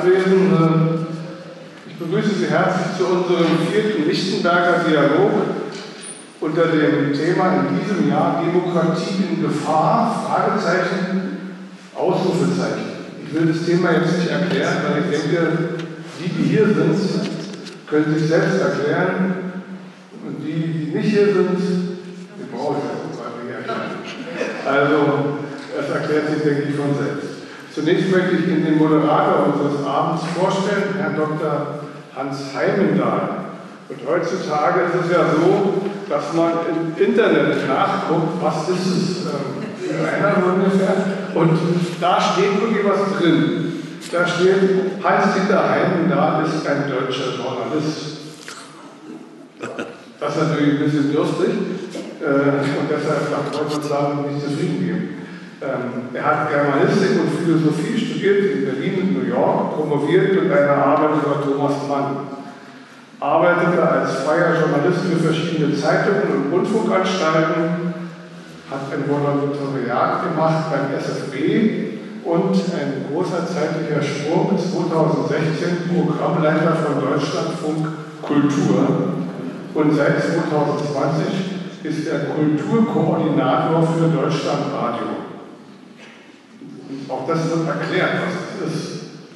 Anwesende, ich begrüße Sie herzlich zu unserem 4. Lichtenberger Dialog unter dem Thema in diesem Jahr Demokratie in Gefahr, Fragezeichen, Ausrufezeichen. Ich will das Thema jetzt nicht erklären, weil ich denke, die hier sind, können sich selbst erklären und die nicht hier sind, die brauche ich jetzt nicht erklären. Also, es erklärt sich, denke ich, von selbst. Zunächst möchte ich Ihnen den Moderator unseres Abends vorstellen, Herrn Dr. Hans Heimendahl. Und heutzutage ist es ja so, dass man im Internet nachguckt, was ist es für einer ungefähr. Und da steht wirklich was drin. Da steht, Hans-Dieter Heimendahl ist ein deutscher Journalist. Das ist natürlich ein bisschen dürftig. Und deshalb wollte ich sagen, nicht zufrieden geben. Er hat Germanistik und Philosophie studiert in Berlin und New York, promoviert mit einer Arbeit über Thomas Mann. Arbeitete als freier Journalist für verschiedene Zeitungen und Rundfunkanstalten, hat ein Volontariat gemacht beim SFB und ein großer zeitlicher Sprung bis 2016 Programmleiter von Deutschlandfunk Kultur und seit 2020 ist er Kulturkoordinator für Deutschlandradio. Auch das wird erklärt, was es ist.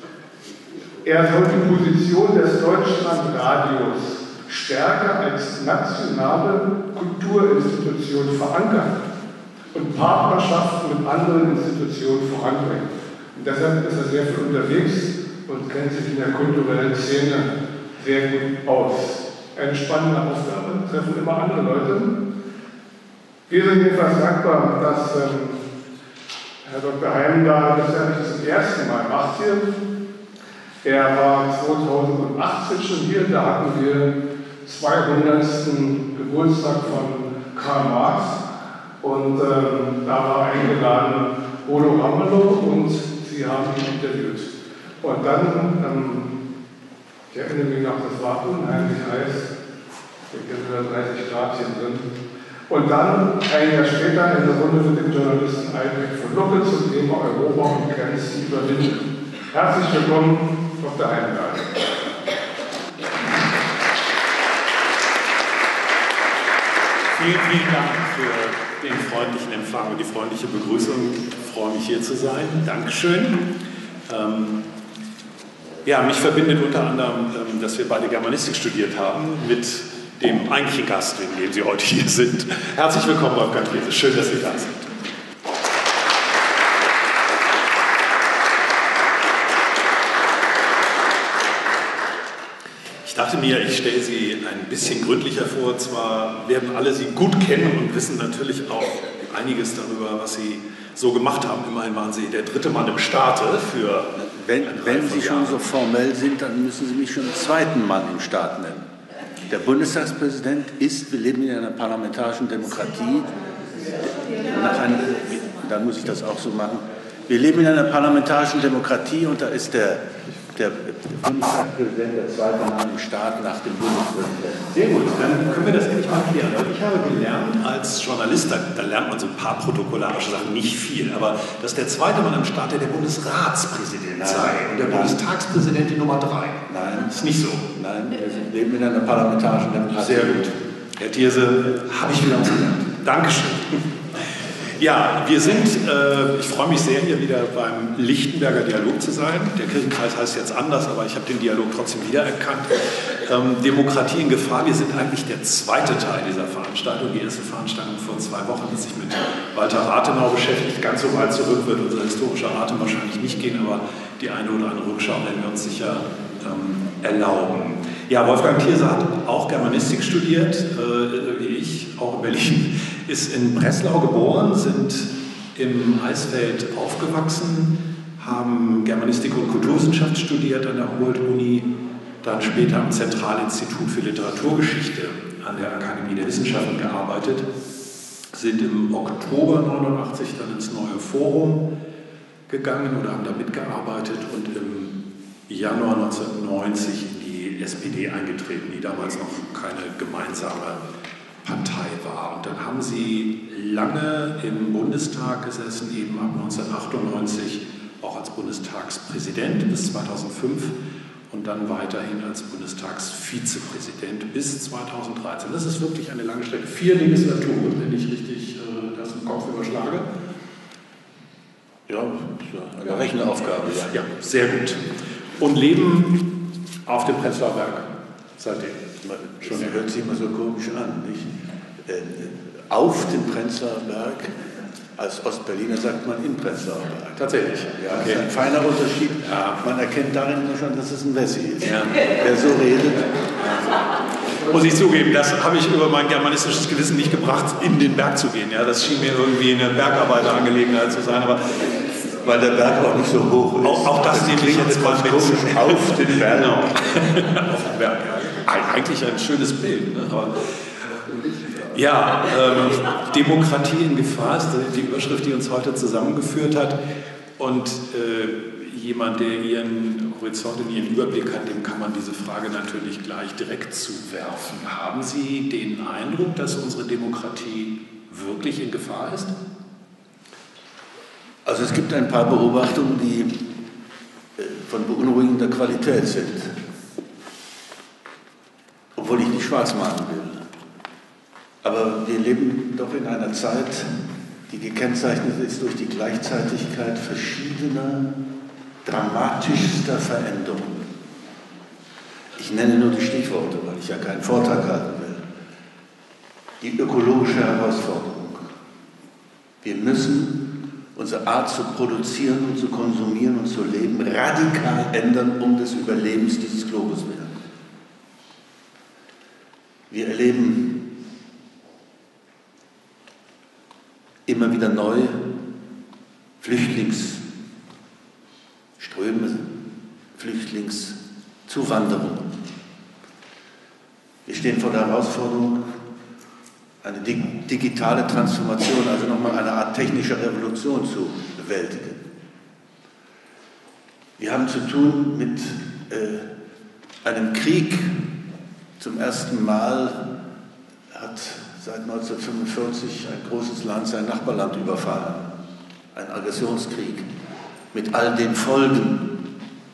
Er soll die Position des Deutschlandradios stärker als nationale Kulturinstitution verankern und Partnerschaften mit anderen Institutionen voranbringen. Und deshalb ist er sehr viel unterwegs und kennt sich in der kulturellen Szene sehr gut aus. Eine spannende Aufgabe, treffen immer andere Leute. Wir sind jedenfalls dankbar, dass Herr Dr. Heimendahl das ja nicht zum ersten Mal macht hier. Er war 2018 schon hier, da hatten wir 200. Geburtstag von Karl Marx und da war eingeladen Bodo Ramelow und sie haben ihn interviewt. Und dann, ich erinnere mich noch, das war unheimlich heiß, ich denke 30 Grad hier drin. Und dann, ein Jahr später, in der Runde mit dem Journalisten Albrecht von Lucke zum Thema Europa und Grenzen überwinden. Herzlich willkommen, Dr. Heimendahl. Vielen Dank für den freundlichen Empfang und die freundliche Begrüßung. Ich freue mich, hier zu sein. Dankeschön. Ja, mich verbindet unter anderem, dass wir beide Germanistik studiert haben, mit dem eigentlichen Gast, wegen dem Sie heute hier sind. Herzlich willkommen, Wolfgang Thierse. Schön, dass Sie da sind. Ich dachte mir, ich stelle Sie ein bisschen gründlicher vor. Zwar werden alle Sie gut kennen und wissen natürlich auch einiges darüber, was Sie so gemacht haben. Immerhin waren Sie der 3. Mann im Staate für Wenn Sie schon so formell sind, dann müssen Sie mich schon den 2. Mann im Staat nennen. Der Bundestagspräsident ist, wir leben in einer parlamentarischen Demokratie, dann muss ich das auch so machen, wir leben in einer parlamentarischen Demokratie und da ist der Bundestagspräsident der 2. Mann im Staat nach dem Bundespräsidenten. Sehr gut, dann können wir das endlich mal klären. Ich habe gelernt als Journalist, da lernt man so ein paar protokollarische Sachen, nicht viel, aber dass der 2. Mann im Staat der Bundesratspräsident sei und der Bundestagspräsident die Nummer 3. Nein. Ist nicht so. Nein, wir leben in einer parlamentarischen Demokratie. Sehr gut. Herr Thierse, habe ich wieder was gelernt. Dankeschön. Ja, wir sind, ich freue mich sehr, hier wieder beim Lichtenberger Dialog zu sein. Der Kirchenkreis heißt jetzt anders, aber ich habe den Dialog trotzdem wiedererkannt. Demokratie in Gefahr, wir sind eigentlich der zweite Teil dieser Veranstaltung. Die erste Veranstaltung vor 2 Wochen hat sich mit Walter Rathenau beschäftigt. Ganz so weit zurück wird unser historischer Atem wahrscheinlich nicht gehen, aber die eine oder andere Rückschau werden wir uns sicher erlauben. Ja, Wolfgang Thierse hat auch Germanistik studiert, wie ich, auch in Berlin, ist in Breslau geboren, sind im Eisfeld aufgewachsen, haben Germanistik und Kulturwissenschaft studiert an der Humboldt-Uni, dann später am Zentralinstitut für Literaturgeschichte an der Akademie der Wissenschaften gearbeitet, sind im Oktober 1989 dann ins Neue Forum gegangen oder haben da mitgearbeitet und im Januar 1990 in die SPD eingetreten, die damals noch keine gemeinsame Partei war. Und dann haben sie lange im Bundestag gesessen, eben ab 1998 auch als Bundestagspräsident bis 2005 und dann weiterhin als Bundestagsvizepräsident bis 2013. Das ist wirklich eine lange Strecke. 4 Legislaturen, wenn ich richtig das im Kopf überschlage. Ja, eine Rechenaufgabe. Ja, sehr gut. Und leben auf dem Prenzlauer Berg seitdem. Das hört sich immer so komisch an, nicht? Auf dem Prenzlauer Berg, als Ostberliner sagt man im Prenzlauer Berg. Tatsächlich. Ja, okay. Das ist ein feiner Unterschied. Ja. Man erkennt darin nur schon, dass es ein Wessi ist. Ja. Wer so redet. Muss ich zugeben, das habe ich über mein germanistisches Gewissen nicht gebracht, in den Berg zu gehen. Ja, das schien mir irgendwie eine Bergarbeiterangelegenheit zu sein. Aber weil der Berg auch nicht so hoch ist. Auch das nehme ich jetzt mal mit. Auf den Berg. Genau. Auf den Berg. Ja. Eigentlich ein schönes Bild. Ne? Aber ja, Demokratie in Gefahr ist die Überschrift, die uns heute zusammengeführt hat. Und jemand, der Ihren Horizont und Ihren Überblick hat, dem kann man diese Frage natürlich gleich direkt zuwerfen. Haben Sie den Eindruck, dass unsere Demokratie wirklich in Gefahr ist? Also es gibt ein paar Beobachtungen, die von beunruhigender Qualität sind. Obwohl ich nicht schwarz malen will. Aber wir leben doch in einer Zeit, die gekennzeichnet ist durch die Gleichzeitigkeit verschiedener, dramatischster Veränderungen. Ich nenne nur die Stichworte, weil ich ja keinen Vortrag halten will. Die ökologische Herausforderung. Wir müssen unsere Art zu produzieren und zu konsumieren und zu leben radikal ändern, um des Überlebens dieses Globus willen. Wir erleben immer wieder neu Flüchtlingsströme, Flüchtlingszuwanderung. Wir stehen vor der Herausforderung, eine digitale Transformation, also nochmal eine Art technische Revolution zu bewältigen. Wir haben zu tun mit einem Krieg. Zum ersten Mal hat seit 1945 ein großes Land sein Nachbarland überfallen. Ein Aggressionskrieg mit all den Folgen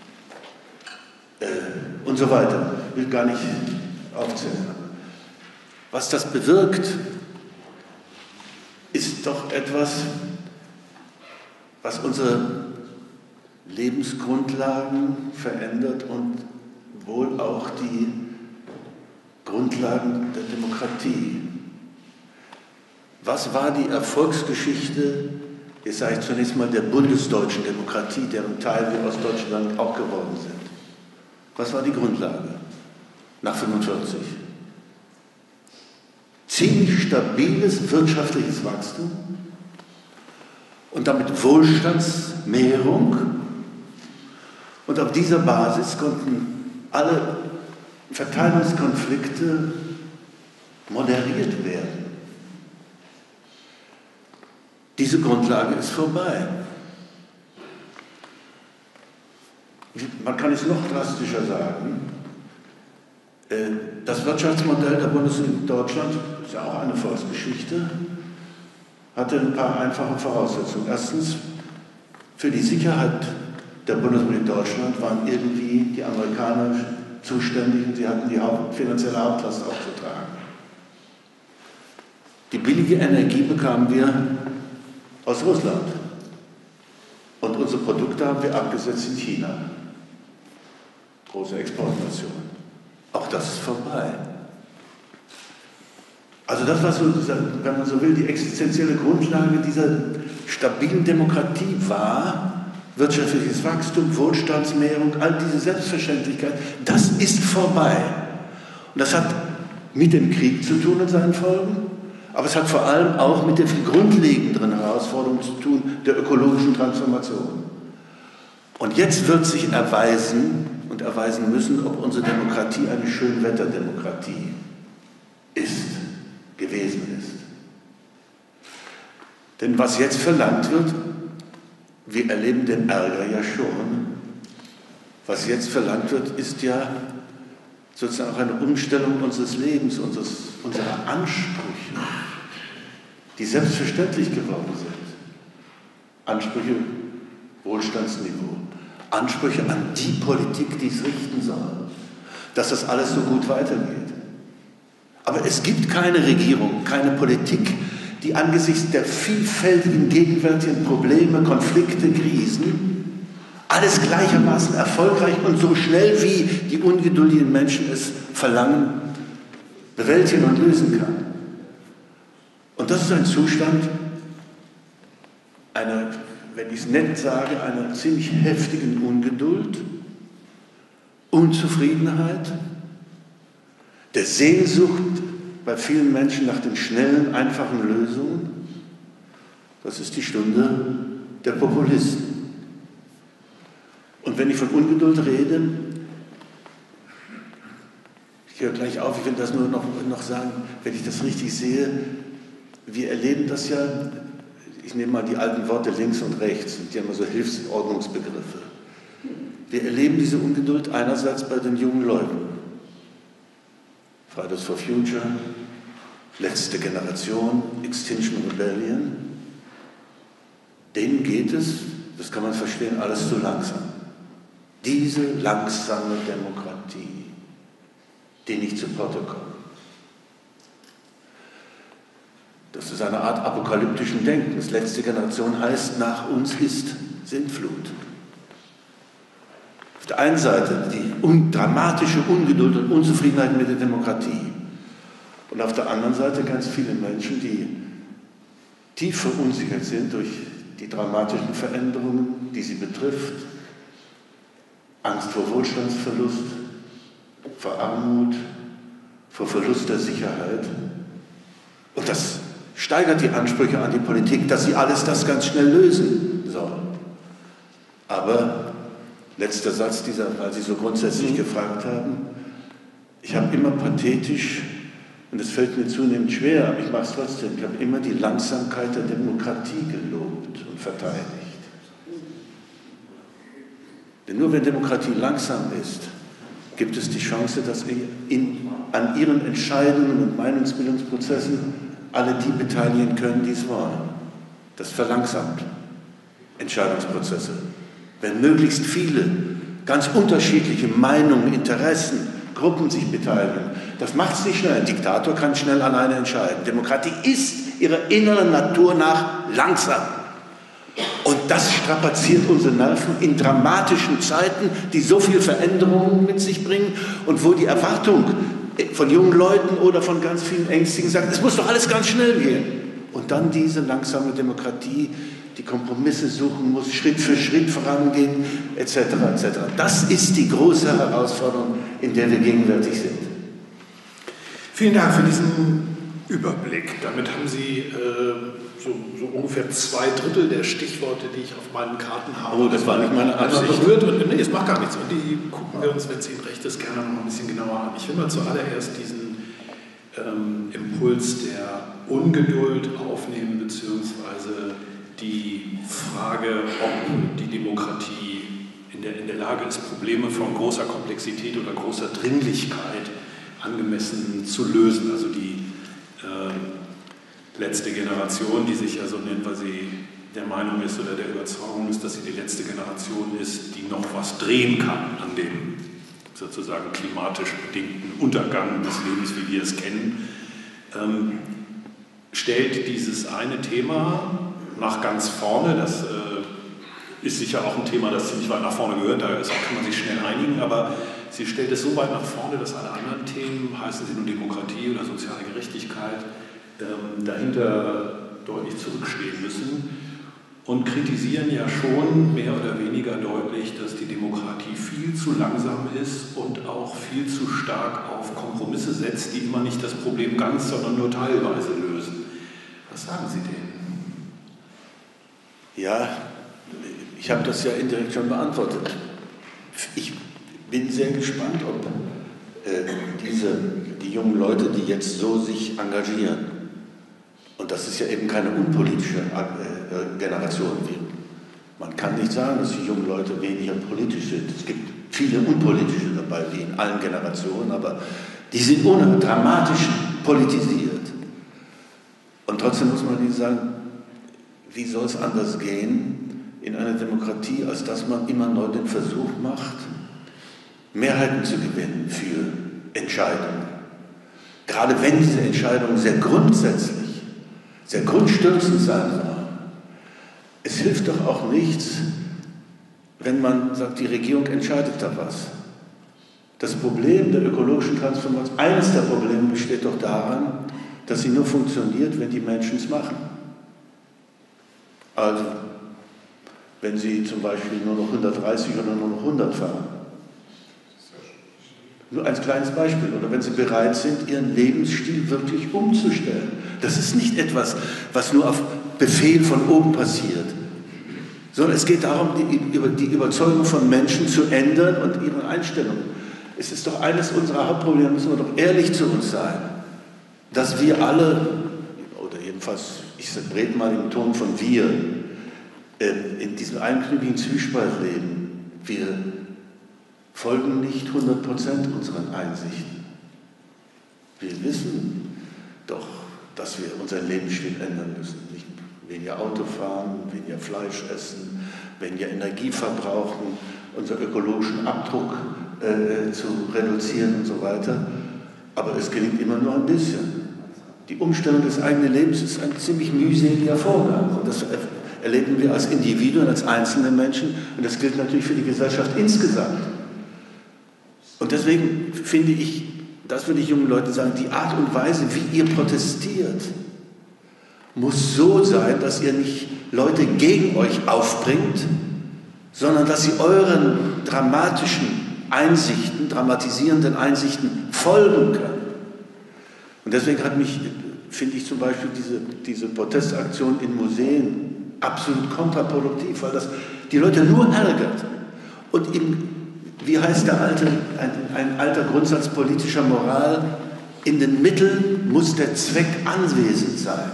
und so weiter. Ich will gar nicht aufzählen. Was das bewirkt, ist doch etwas, was unsere Lebensgrundlagen verändert und wohl auch die Grundlagen der Demokratie. Was war die Erfolgsgeschichte, jetzt sage ich zunächst mal, der bundesdeutschen Demokratie, deren Teil wir aus Deutschland auch geworden sind? Was war die Grundlage nach 1945? Ziemlich stabiles wirtschaftliches Wachstum und damit Wohlstandsmehrung. Und auf dieser Basis konnten alle Verteilungskonflikte moderiert werden. Diese Grundlage ist vorbei. Man kann es noch drastischer sagen. Das Wirtschaftsmodell der Bundesrepublik Deutschland, ist ja auch eine Volksgeschichte, hatte ein paar einfache Voraussetzungen. Erstens, für die Sicherheit der Bundesrepublik Deutschland waren irgendwie die Amerikaner zuständig und sie hatten die finanzielle Hauptlast aufzutragen. Die billige Energie bekamen wir aus Russland und unsere Produkte haben wir abgesetzt in China. Große Exportnation. Auch das ist vorbei. Also das, was, wenn man so will, die existenzielle Grundlage dieser stabilen Demokratie war, wirtschaftliches Wachstum, Wohlstandsmehrung, all diese Selbstverständlichkeit, das ist vorbei. Und das hat mit dem Krieg zu tun und seinen Folgen, aber es hat vor allem auch mit der viel grundlegenderen Herausforderung zu tun, der ökologischen Transformation. Und jetzt wird sich erweisen und erweisen müssen, ob unsere Demokratie eine Schönwetterdemokratie gewesen ist. Denn was jetzt verlangt wird, wir erleben den Ärger ja schon, was jetzt verlangt wird, ist ja sozusagen auch eine Umstellung unseres Lebens, unserer Ansprüche, die selbstverständlich geworden sind. Ansprüche Wohlstandsniveau, Ansprüche an die Politik, die es richten soll, dass das alles so gut weitergeht. Aber es gibt keine Regierung, keine Politik, die angesichts der vielfältigen gegenwärtigen Probleme, Konflikte, Krisen alles gleichermaßen erfolgreich und so schnell wie die ungeduldigen Menschen es verlangen, bewältigen und lösen kann. Und das ist ein Zustand einer, wenn ich es nett sage, einer ziemlich heftigen Ungeduld, Unzufriedenheit, der Sehnsucht bei vielen Menschen nach den schnellen, einfachen Lösungen. Das ist die Stunde der Populisten. Und wenn ich von Ungeduld rede, ich höre gleich auf, ich will das nur noch sagen, wenn ich das richtig sehe, wir erleben das ja, ich nehme mal die alten Worte links und rechts, die haben immer so Hilfsordnungsbegriffe. Wir erleben diese Ungeduld einerseits bei den jungen Leuten. Fridays for Future, letzte Generation, Extinction Rebellion. Denen geht es, das kann man verstehen, alles zu langsam. Diese langsame Demokratie, die nicht zu Potte kommt. Das ist eine Art apokalyptischen Denkens. Letzte Generation heißt, nach uns ist Sintflut. Auf der einen Seite die dramatische Ungeduld und Unzufriedenheit mit der Demokratie. Und auf der anderen Seite ganz viele Menschen, die tief verunsichert sind durch die dramatischen Veränderungen, die sie betrifft. Angst vor Wohlstandsverlust, vor Armut, vor Verlust der Sicherheit. Und das steigert die Ansprüche an die Politik, dass sie alles das ganz schnell lösen soll. Aber letzter Satz weil Sie so grundsätzlich gefragt haben, ich habe immer pathetisch, und es fällt mir zunehmend schwer, aber ich mache es trotzdem, ich habe immer die Langsamkeit der Demokratie gelobt und verteidigt. Denn nur wenn Demokratie langsam ist, gibt es die Chance, dass an ihren Entscheidungen und Meinungsbildungsprozessen alle die beteiligen können, die es wollen. Das verlangsamt Entscheidungsprozesse. Wenn möglichst viele, ganz unterschiedliche Meinungen, Interessen, Gruppen sich beteiligen, das macht es nicht schnell. Ein Diktator kann schnell alleine entscheiden. Demokratie ist ihrer inneren Natur nach langsam. Und das strapaziert unsere Nerven in dramatischen Zeiten, die so viel Veränderungen mit sich bringen und wo die Erwartung von jungen Leuten oder von ganz vielen Ängstigen sagt, es muss doch alles ganz schnell gehen. Und dann diese langsame Demokratie, die Kompromisse suchen muss, Schritt für Schritt vorangehen, etc. etc. Das ist die große Herausforderung, in der wir gegenwärtig sind. Vielen Dank für diesen Überblick. Damit haben Sie so ungefähr 2/3 der Stichworte, die ich auf meinen Karten habe. Oh, das war nicht meine Absicht. Berührt und nee, es macht gar nichts. Und die gucken wir uns, wenn es Ihnen recht ist, gerne noch ein bisschen genauer an. Ich will mal zuallererst diesen Impuls der Ungeduld aufnehmen, beziehungsweise die Frage, ob die Demokratie in der Lage ist, Probleme von großer Komplexität oder großer Dringlichkeit angemessen zu lösen. Also die letzte Generation, die sich ja so nennt, weil sie der Meinung ist oder der Überzeugung ist, dass sie die letzte Generation ist, die noch was drehen kann an dem sozusagen klimatisch bedingten Untergang des Lebens, wie wir es kennen, stellt dieses eine Thema nach ganz vorne. Das ist sicher auch ein Thema, das ziemlich weit nach vorne gehört, da kann man sich schnell einigen, aber sie stellt es so weit nach vorne, dass alle anderen Themen, heißen sie nun Demokratie oder soziale Gerechtigkeit, dahinter deutlich zurückstehen müssen und kritisieren ja schon mehr oder weniger deutlich, dass die Demokratie viel zu langsam ist und auch viel zu stark auf Kompromisse setzt, die immer nicht das Problem ganz, sondern nur teilweise lösen. Was sagen Sie denen? Ja, ich habe das ja indirekt schon beantwortet. Ich bin sehr gespannt, ob die jungen Leute, die jetzt so sich engagieren, und das ist ja eben keine unpolitische Generation. Man kann nicht sagen, dass die jungen Leute weniger politisch sind. Es gibt viele unpolitische dabei, wie in allen Generationen, aber die sind dramatisch politisiert. Und trotzdem muss man ihnen sagen, wie soll es anders gehen, in einer Demokratie, als dass man immer neu den Versuch macht, Mehrheiten zu gewinnen für Entscheidungen. Gerade wenn diese Entscheidungen sehr grundsätzlich, sehr grundstürzend sein sollen. Es hilft doch auch nichts, wenn man sagt, die Regierung entscheidet da was. Das Problem der ökologischen Transformation, eines der Probleme besteht doch daran, dass sie nur funktioniert, wenn die Menschen es machen. Also, wenn sie zum Beispiel nur noch 130 oder nur noch 100 fahren. Nur ein kleines Beispiel. Oder wenn sie bereit sind, ihren Lebensstil wirklich umzustellen. Das ist nicht etwas, was nur auf Befehl von oben passiert, sondern es geht darum, die Überzeugung von Menschen zu ändern und ihre Einstellung. Es ist doch eines unserer Hauptprobleme, müssen wir doch ehrlich zu uns sein, dass wir alle, oder jedenfalls, ich rede mal im Ton von wir, in diesem einknüpfigen Zwiespalt leben. Wir folgen nicht 100% unseren Einsichten. Wir wissen doch, dass wir unseren Lebensstil ändern müssen. Nicht weniger Auto fahren, weniger Fleisch essen, weniger Energie verbrauchen, unseren ökologischen Abdruck zu reduzieren und so weiter. Aber es gelingt immer nur ein bisschen. Die Umstellung des eigenen Lebens ist ein ziemlich mühseliger Vorgang. Und das erleben wir als Individuen, als einzelne Menschen. Und das gilt natürlich für die Gesellschaft insgesamt. Und deswegen finde ich, das würde ich jungen Leuten sagen, die Art und Weise, wie ihr protestiert, muss so sein, dass ihr nicht Leute gegen euch aufbringt, sondern dass sie euren dramatisierenden Einsichten folgen können. Und deswegen finde ich zum Beispiel diese Protestaktion in Museen absolut kontraproduktiv, weil das die Leute nur ärgert. Und wie heißt ein alter Grundsatz politischer Moral, in den Mitteln muss der Zweck anwesend sein.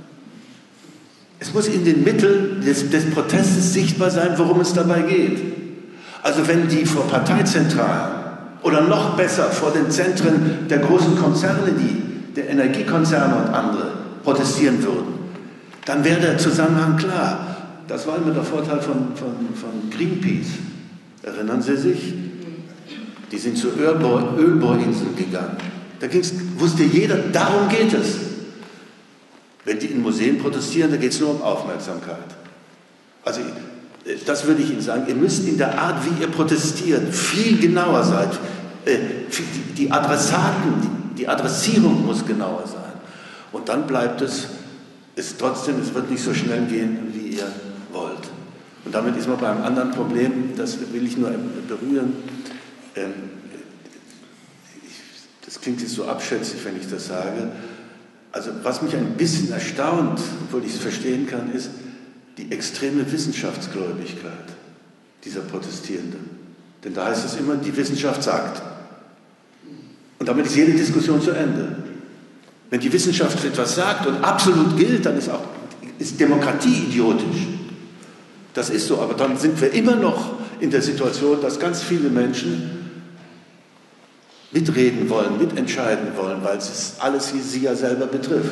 Es muss in den Mitteln des Protestes sichtbar sein, worum es dabei geht. Also wenn die vor Parteizentralen oder noch besser vor den Zentren der großen Konzerne, der Energiekonzerne und andere, protestieren würden, dann wäre der Zusammenhang klar. Das war immer der Vorteil von Greenpeace. Erinnern Sie sich? Die sind zu Ölbohrinseln gegangen. Da wusste jeder, darum geht es. Wenn die in Museen protestieren, da geht es nur um Aufmerksamkeit. Also das würde ich Ihnen sagen, ihr müsst in der Art, wie ihr protestiert, viel genauer sein. Die Adressaten, die Adressierung muss genauer sein. Und dann bleibt es wird nicht so schnell gehen, wie ihr wollt. Und damit ist man beim anderen Problem, das will ich nur berühren. Das klingt jetzt so abschätzig, wenn ich das sage. Also was mich ein bisschen erstaunt, obwohl ich es verstehen kann, ist die extreme Wissenschaftsgläubigkeit dieser Protestierenden. Denn da heißt es immer, die Wissenschaft sagt. Und damit ist jede Diskussion zu Ende. Wenn die Wissenschaft etwas sagt und absolut gilt, dann ist Demokratie idiotisch. Das ist so, aber dann sind wir immer noch in der Situation, dass ganz viele Menschen mitreden wollen, mitentscheiden wollen, weil es alles sie ja selber betrifft.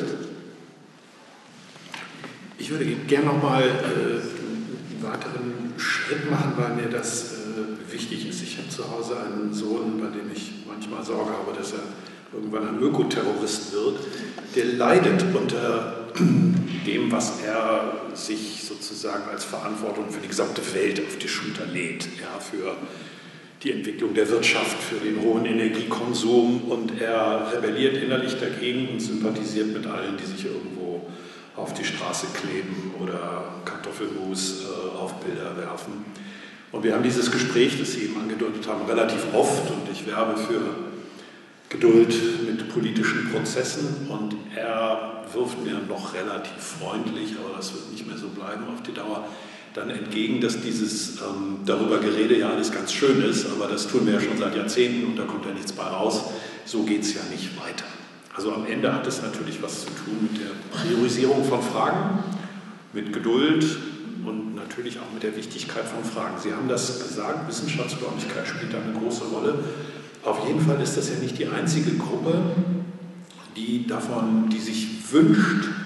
Ich würde gerne nochmal einen weiteren Schritt machen, weil mir das wichtig ist. Ich habe zu Hause einen Sohn, bei dem ich manchmal Sorge habe, dass er irgendwann ein Ökoterrorist wird. Der leidet unter dem, was er sich sozusagen als Verantwortung für die gesamte Welt auf die Schulter lädt, ja, für die Entwicklung der Wirtschaft, für den hohen Energiekonsum, und er rebelliert innerlich dagegen und sympathisiert mit allen, die sich irgendwo auf die Straße kleben oder Kartoffelmus auf Bilder werfen. Und wir haben dieses Gespräch, das Sie eben angedeutet haben, relativ oft, und ich werbe für Geduld mit politischen Prozessen, und er wirft mir noch relativ freundlich, aber das wird nicht mehr so bleiben auf die Dauer, dann entgegen, dass dieses darüber Gerede ja alles ganz schön ist, aber das tun wir ja schon seit Jahrzehnten und da kommt ja nichts bei raus. So geht es ja nicht weiter. Also am Ende hat es natürlich was zu tun mit der Priorisierung von Fragen, mit Geduld und natürlich auch mit der Wichtigkeit von Fragen. Sie haben das gesagt, Wissenschaftsgläubigkeit spielt da eine große Rolle. Auf jeden Fall ist das ja nicht die einzige Gruppe, die sich wünscht,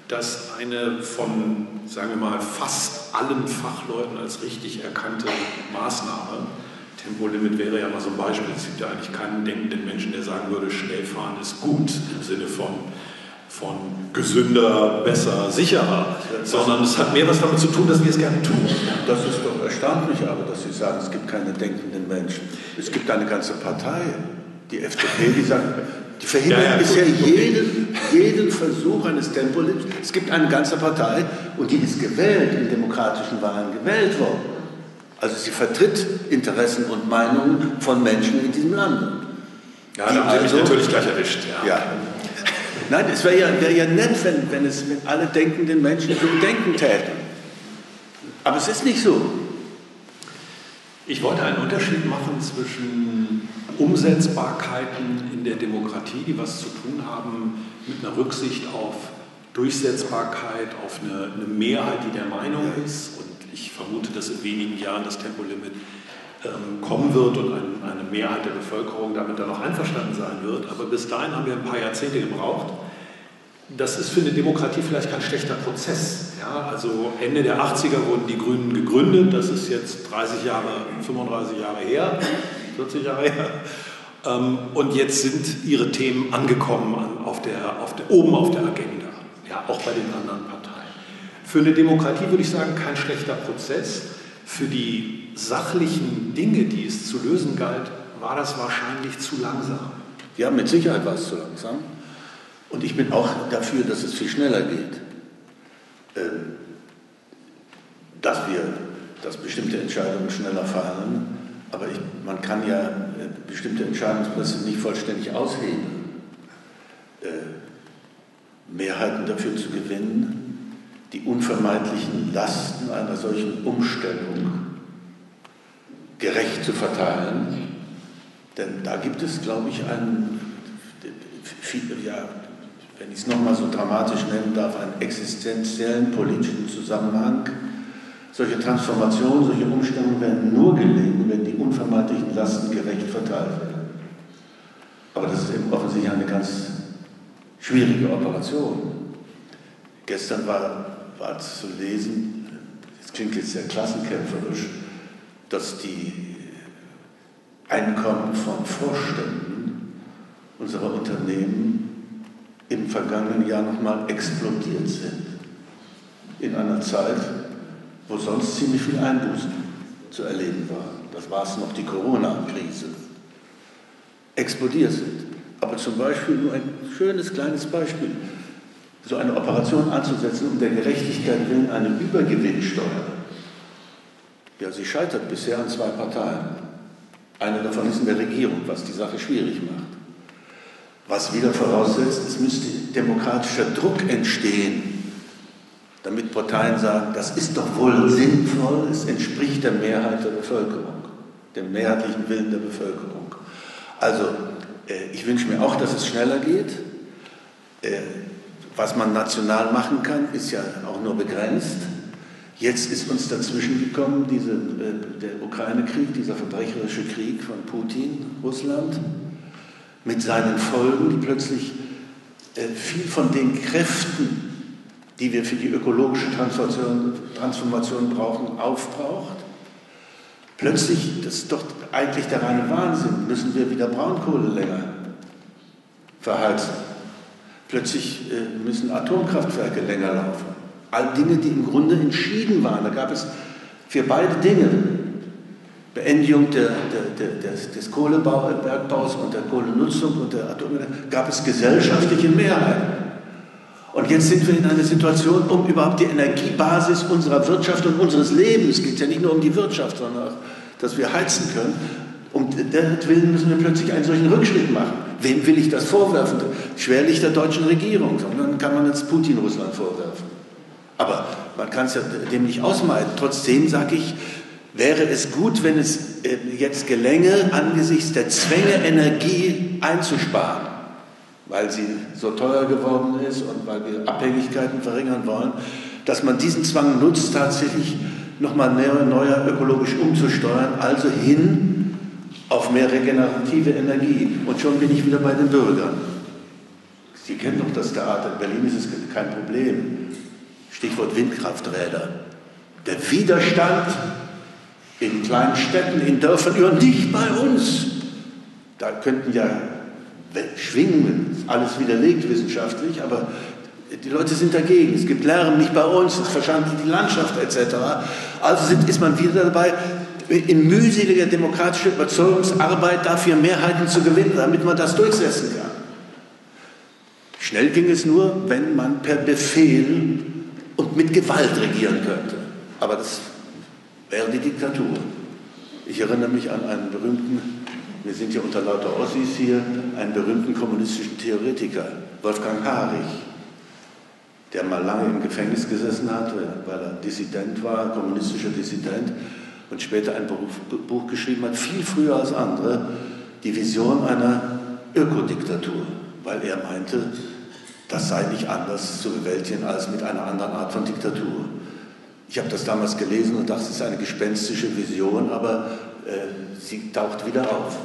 dass eine von, sagen wir mal, fast allen Fachleuten als richtig erkannte Maßnahme, Tempolimit wäre ja mal so ein Beispiel, es gibt ja eigentlich keinen denkenden Menschen, der sagen würde, Schnellfahren ist gut im Sinne von gesünder, besser, sicherer, sondern es hat mehr was damit zu tun, dass wir es gerne tun. Das ist doch erstaunlich, aber dass Sie sagen, es gibt keine denkenden Menschen. Es gibt eine ganze Partei, die FDP, die sagt, die verhindert bisher jeden Versuch eines Tempolimits. Es gibt eine ganze Partei und die ist gewählt, in demokratischen Wahlen gewählt worden. Also sie vertritt Interessen und Meinungen von Menschen in diesem Lande. Ja, da haben Sie mich natürlich gleich erwischt. Ja. Nein, es wäre ja nett, wenn alle denkenden Menschen so denken täten. Aber es ist nicht so. Ich wollte einen Unterschied machen zwischen Umsetzbarkeiten in der Demokratie, die was zu tun haben mit einer Rücksicht auf Durchsetzbarkeit, auf eine Mehrheit, die der Meinung ist. Und ich vermute, dass in wenigen Jahren das Tempolimit kommen wird und eine Mehrheit der Bevölkerung damit dann auch einverstanden sein wird. Aber bis dahin haben wir ein paar Jahrzehnte gebraucht. Das ist für eine Demokratie vielleicht kein schlechter Prozess. Ja, also Ende der 80er wurden die Grünen gegründet. Das ist jetzt 35 Jahre her, 40 Jahre her. Und jetzt sind ihre Themen angekommen oben auf der Agenda. Ja, auch bei den anderen Parteien. Für eine Demokratie würde ich sagen, kein schlechter Prozess. Für die sachlichen Dinge, die es zu lösen galt, war das wahrscheinlich zu langsam. Ja, mit Sicherheit war es zu langsam. Und ich bin auch dafür, dass es viel schneller geht. Dass bestimmte Entscheidungen schneller fallen, aber man kann ja bestimmte Entscheidungsprozesse nicht vollständig aushebeln. Mehrheiten dafür zu gewinnen, die unvermeidlichen Lasten einer solchen Umstellung gerecht zu verteilen. Denn da gibt es, glaube ich, wenn ich es nochmal so dramatisch nennen darf, einen existenziellen politischen Zusammenhang. Solche Transformationen, solche Umstellungen werden nur gelingen, wenn die unvermeidlichen Lasten gerecht verteilt werden. Aber das ist eben offensichtlich eine ganz schwierige Operation. Gestern war zu lesen, das klingt jetzt sehr klassenkämpferisch, dass die Einkommen von Vorständen unserer Unternehmen im vergangenen Jahr nochmal explodiert sind. In einer Zeit, wo sonst ziemlich viel Einbußen zu erleben waren. Das war es noch, die Corona-Krise. Explodiert sind. Aber zum Beispiel nur ein schönes kleines Beispiel. So eine Operation anzusetzen, um der Gerechtigkeit willen eine Übergewinnsteuer. Ja, sie scheitert bisher an 2 Parteien. Eine davon ist in der Regierung, was die Sache schwierig macht. Was wieder voraussetzt, es müsste demokratischer Druck entstehen, damit Parteien sagen, das ist doch wohl sinnvoll, es entspricht der Mehrheit der Bevölkerung, dem mehrheitlichen Willen der Bevölkerung. Also, ich wünsche mir auch, dass es schneller geht. Was man national machen kann, ist ja auch nur begrenzt. Jetzt ist uns dazwischen gekommen der Ukraine-Krieg, dieser verbrecherische Krieg von Putin, Russland, mit seinen Folgen, die plötzlich viel von den Kräften, die wir für die ökologische Transformation brauchen, aufbraucht. Plötzlich, das ist doch eigentlich der reine Wahnsinn, müssen wir wieder Braunkohle länger verheizen. Plötzlich müssen Atomkraftwerke länger laufen. All Dinge, die im Grunde entschieden waren. Da gab es für beide Dinge, Beendigung des Kohlebergbaus und der Kohlenutzung und der Atomenergie, gab es gesellschaftliche Mehrheiten. Und jetzt sind wir in einer Situation, um überhaupt die Energiebasis unserer Wirtschaft und unseres Lebens, es geht ja nicht nur um die Wirtschaft, sondern auch, dass wir heizen können, um deretwillen müssen wir plötzlich einen solchen Rückschritt machen. Wem will ich das vorwerfen? Schwerlich der deutschen Regierung, sondern kann man jetzt Putin Russland vorwerfen. Aber man kann es ja dem nicht ausmeiden. Trotzdem sage ich, wäre es gut, wenn es jetzt gelänge, angesichts der Zwänge Energie einzusparen, weil sie so teuer geworden ist und weil wir Abhängigkeiten verringern wollen, dass man diesen Zwang nutzt, tatsächlich nochmal neuer ökologisch umzusteuern, also hin auf mehr regenerative Energie. Und schon bin ich wieder bei den Bürgern. Sie kennen doch das Theater, in Berlin ist es kein Problem. Stichwort Windkrafträder. Der Widerstand in kleinen Städten, in Dörfern, ja, nicht bei uns. Da könnten ja schwingen, alles widerlegt wissenschaftlich, aber die Leute sind dagegen. Es gibt Lärm, nicht bei uns, es verschandelt die Landschaft etc. Also ist man wieder dabei, in mühseliger demokratischer Überzeugungsarbeit dafür Mehrheiten zu gewinnen, damit man das durchsetzen kann. Schnell ging es nur, wenn man per Befehl und mit Gewalt regieren könnte. Aber das wäre die Diktatur. Ich erinnere mich an einen berühmten, wir sind ja unter lauter Ossis hier, einen berühmten kommunistischen Theoretiker, Wolfgang Harich, der mal lange im Gefängnis gesessen hat, weil er Dissident war, kommunistischer Dissident, und später ein Buch geschrieben hat, viel früher als andere, die Vision einer Ökodiktatur, weil er meinte, das sei nicht anders zu bewältigen als mit einer anderen Art von Diktatur. Ich habe das damals gelesen und dachte, es ist eine gespenstische Vision, aber sie taucht wieder auf.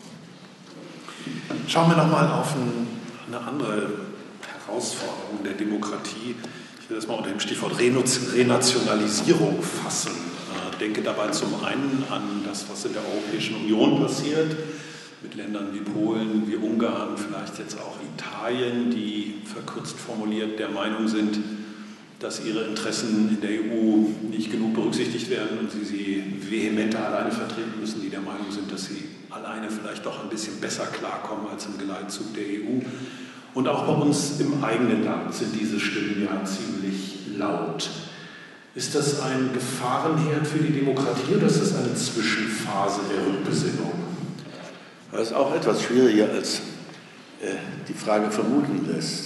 Schauen wir nochmal auf eine andere Herausforderung der Demokratie. Ich will das mal unter dem Stichwort Renationalisierung fassen. Ich denke dabei zum einen an das, was in der Europäischen Union passiert, mit Ländern wie Polen, wie Ungarn, vielleicht jetzt auch Italien, die verkürzt formuliert der Meinung sind, dass ihre Interessen in der EU nicht genug berücksichtigt werden und sie vehementer alleine vertreten müssen, die der Meinung sind, dass sie alleine vielleicht doch ein bisschen besser klarkommen als im Geleitzug der EU. Und auch bei uns im eigenen Land sind diese Stimmen ja ziemlich laut. Ist das ein Gefahrenherd für die Demokratie oder ist das eine Zwischenphase der Rückbesinnung? Das ist auch etwas schwieriger, als die Frage vermuten lässt.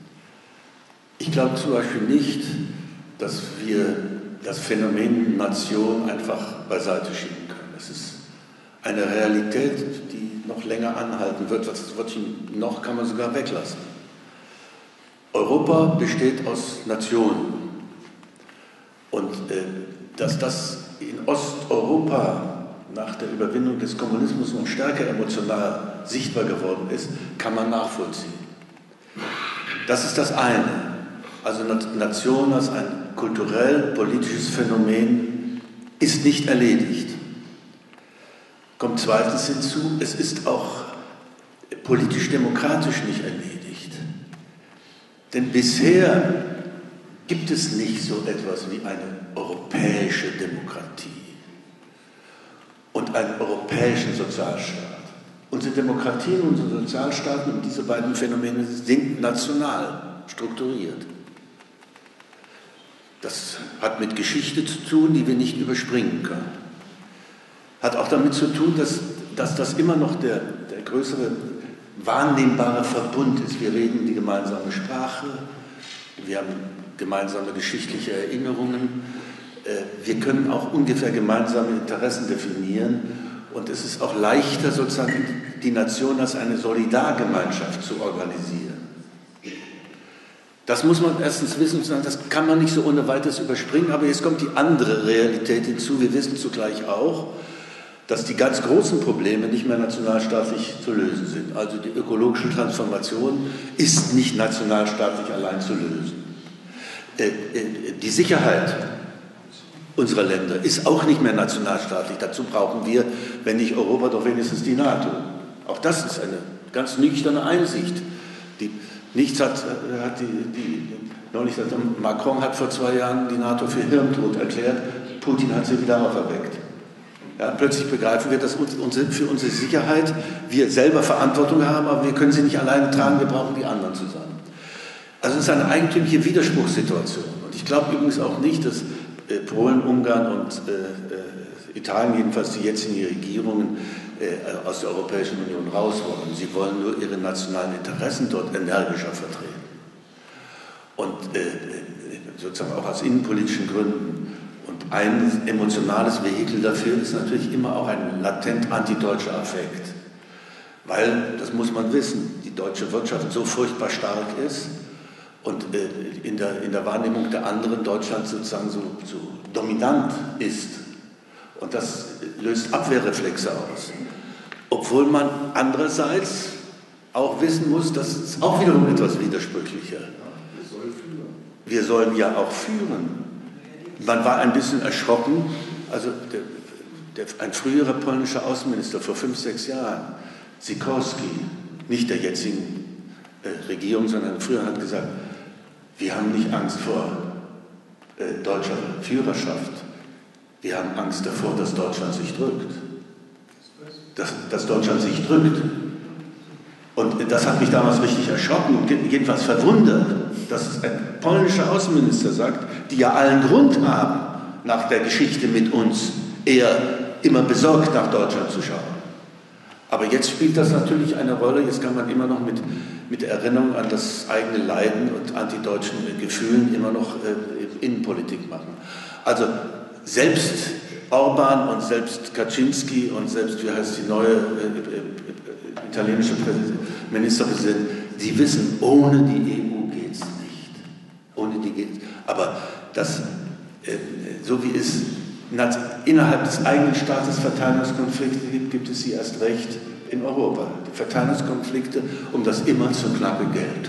Ich glaube zum Beispiel nicht, dass wir das Phänomen Nation einfach beiseite schieben können. Es ist eine Realität, die noch länger anhalten wird. Das Wörtchen noch kann man sogar weglassen. Europa besteht aus Nationen. Und dass das in Osteuropa nach der Überwindung des Kommunismus noch stärker emotional sichtbar geworden ist, kann man nachvollziehen. Das ist das eine. Also Nation als ein kulturell-politisches Phänomen ist nicht erledigt. Kommt zweitens hinzu, es ist auch politisch-demokratisch nicht erledigt. Denn bisher gibt es nicht so etwas wie eine europäische Demokratie und einen europäischen Sozialstaat. Unsere Demokratien, unsere Sozialstaaten und diese beiden Phänomene sind national strukturiert. Das hat mit Geschichte zu tun, die wir nicht überspringen können. Hat auch damit zu tun, dass das immer noch der größere wahrnehmbare Verbund ist. Wir reden die gemeinsame Sprache, wir haben gemeinsame geschichtliche Erinnerungen, wir können auch ungefähr gemeinsame Interessen definieren und es ist auch leichter, sozusagen die Nation als eine Solidargemeinschaft zu organisieren. Das muss man erstens wissen und sagen, das kann man nicht so ohne weiteres überspringen, aber jetzt kommt die andere Realität hinzu. Wir wissen zugleich auch, dass die ganz großen Probleme nicht mehr nationalstaatlich zu lösen sind. Also die ökologische Transformation ist nicht nationalstaatlich allein zu lösen. Die Sicherheit unserer Länder ist auch nicht mehr nationalstaatlich. Dazu brauchen wir, wenn nicht Europa, doch wenigstens die NATO. Auch das ist eine ganz nüchterne Einsicht. Nichts neulich hat Macron hat vor 2 Jahren die NATO für Hirntod erklärt, Putin hat sie wieder auferweckt. Ja, plötzlich begreifen wir, dass für unsere Sicherheit wir selber Verantwortung haben, aber wir können sie nicht alleine tragen, wir brauchen die anderen zusammen. Also es ist eine eigentümliche Widerspruchssituation. Und ich glaube übrigens auch nicht, dass Polen, Ungarn und Italien, jedenfalls die jetzigen Regierungen, aus der Europäischen Union raus wollen. Sie wollen nur ihre nationalen Interessen dort energischer vertreten. Und sozusagen auch aus innenpolitischen Gründen. Und ein emotionales Vehikel dafür ist natürlich immer auch ein latent antideutscher Affekt. Weil, das muss man wissen, die deutsche Wirtschaft so furchtbar stark ist und in der Wahrnehmung der anderen Deutschland sozusagen so dominant ist. Und das löst Abwehrreflexe aus. Obwohl man andererseits auch wissen muss, das ist auch wiederum etwas widersprüchlicher. Wir sollen ja auch führen. Man war ein bisschen erschrocken, also ein früherer polnischer Außenminister vor 5, 6 Jahren, Sikorski, nicht der jetzigen Regierung, sondern früher hat gesagt, wir haben nicht Angst vor deutscher Führerschaft, wir haben Angst davor, dass Deutschland sich drückt. Dass Deutschland sich drückt. Und das hat mich damals richtig erschrocken und jedenfalls verwundert, dass ein polnischer Außenminister sagt, die ja allen Grund haben, nach der Geschichte mit uns eher immer besorgt nach Deutschland zu schauen. Aber jetzt spielt das natürlich eine Rolle, jetzt kann man immer noch mit Erinnerung an das eigene Leiden und antideutschen Gefühlen immer noch Innenpolitik machen. Also selbst Orban und selbst Kaczynski und selbst, wie heißt die neue italienische Ministerpräsidentin, die wissen, ohne die EU geht es nicht. Ohne die geht's. Aber das, so wie es innerhalb des eigenen Staates Verteilungskonflikte gibt, gibt es sie erst recht in Europa. Die Verteilungskonflikte um das immer zu knappe Geld.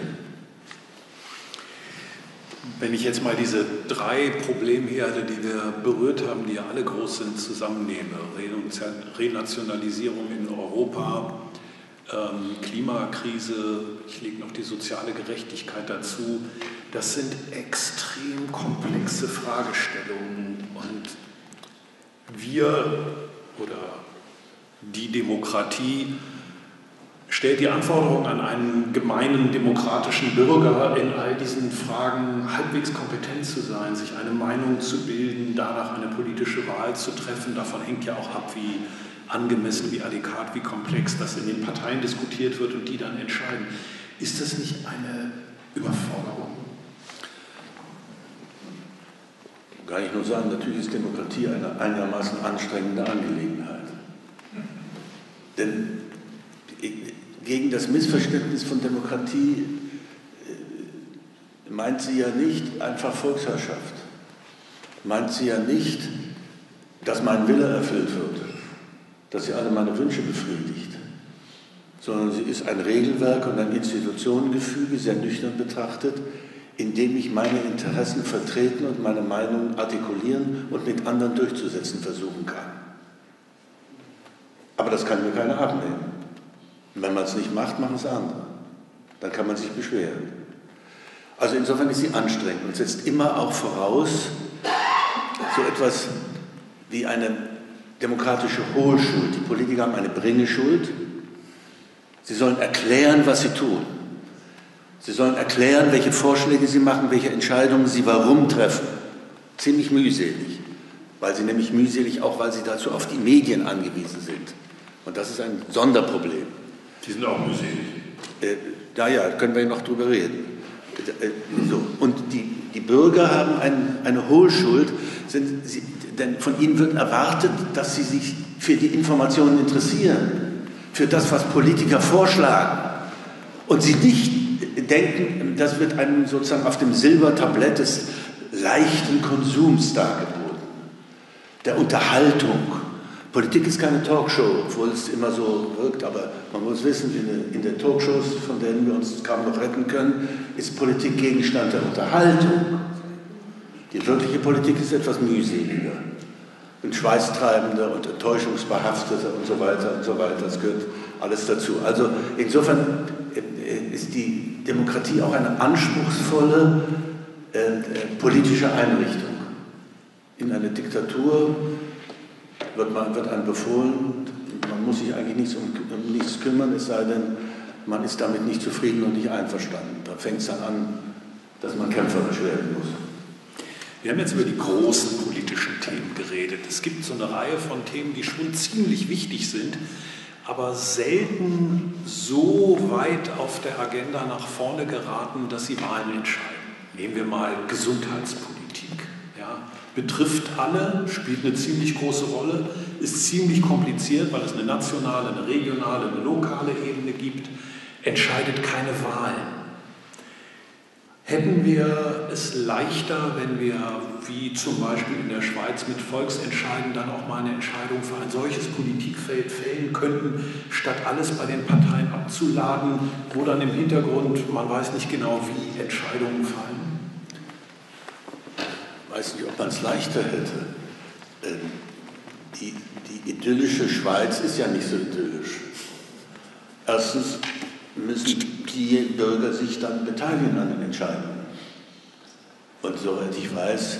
Wenn ich jetzt mal diese 3 Problemherde, die wir berührt haben, die ja alle groß sind, zusammennehme, Renationalisierung in Europa, Klimakrise, ich lege noch die soziale Gerechtigkeit dazu, das sind extrem komplexe Fragestellungen und wir oder die Demokratie stellt die Anforderung an einen gemeinen demokratischen Bürger, in all diesen Fragen halbwegs kompetent zu sein, sich eine Meinung zu bilden, danach eine politische Wahl zu treffen. Davon hängt ja auch ab, wie angemessen, wie adäquat, wie komplex das in den Parteien diskutiert wird und die dann entscheiden. Ist das nicht eine Überforderung? Kann ich nur sagen, natürlich ist Demokratie eine einigermaßen anstrengende Angelegenheit. Denn gegen das Missverständnis von Demokratie meint sie ja nicht einfach Volksherrschaft. Meint sie ja nicht, dass mein Wille erfüllt wird, dass sie alle meine Wünsche befriedigt, sondern sie ist ein Regelwerk und ein Institutionengefüge, sehr nüchtern betrachtet, in dem ich meine Interessen vertreten und meine Meinung artikulieren und mit anderen durchzusetzen versuchen kann. Aber das kann mir keiner abnehmen. Und wenn man es nicht macht, machen es andere. Dann kann man sich beschweren. Also insofern ist sie anstrengend und setzt immer auch voraus so etwas wie eine demokratische Hohlschuld. Die Politiker haben eine Bringeschuld. Sie sollen erklären, was sie tun. Sie sollen erklären, welche Vorschläge sie machen, welche Entscheidungen sie warum treffen. Ziemlich mühselig. Weil sie dazu auf die Medien angewiesen sind. Und das ist ein Sonderproblem. Die sind auch mühselig. Ja, können wir noch drüber reden. So. Und die Bürger haben eine Hohlschuld, denn von ihnen wird erwartet, dass sie sich für die Informationen interessieren, für das, was Politiker vorschlagen. Und sie nicht denken, das wird einem sozusagen auf dem Silbertablett des leichten Konsums dargeboten, der Unterhaltung. Politik ist keine Talkshow, obwohl es immer so wirkt, aber man muss wissen, in den Talkshows, von denen wir uns kaum noch retten können, ist Politik Gegenstand der Unterhaltung. Die wirkliche Politik ist etwas mühseliger und schweißtreibender und enttäuschungsbehafteter und so weiter und so weiter. Das gehört alles dazu. Also insofern ist die Demokratie auch eine anspruchsvolle politische Einrichtung. In einer Diktatur wird einem befohlen, man muss sich eigentlich um nichts kümmern, es sei denn, man ist damit nicht zufrieden und nicht einverstanden. Da fängt es dann an, dass man kämpferisch werden muss. Wir haben jetzt über die großen politischen Themen geredet. Es gibt so eine Reihe von Themen, die schon ziemlich wichtig sind, aber selten so weit auf der Agenda nach vorne geraten, dass sie Wahlen entscheiden. Nehmen wir mal Gesundheitspolitik. Ja, betrifft alle, spielt eine ziemlich große Rolle, ist ziemlich kompliziert, weil es eine nationale, eine regionale, eine lokale Ebene gibt, entscheidet keine Wahlen. Hätten wir es leichter, wenn wir, wie zum Beispiel in der Schweiz mit Volksentscheiden, dann auch mal eine Entscheidung für ein solches Politikfeld fällen könnten, statt alles bei den Parteien abzuladen, wo dann im Hintergrund, man weiß nicht genau wie, Entscheidungen fallen? Ich weiß nicht, ob man es leichter hätte. Die idyllische Schweiz ist ja nicht so idyllisch. Erstens müssen die Bürger sich dann beteiligen an den Entscheidungen. Und soweit ich weiß,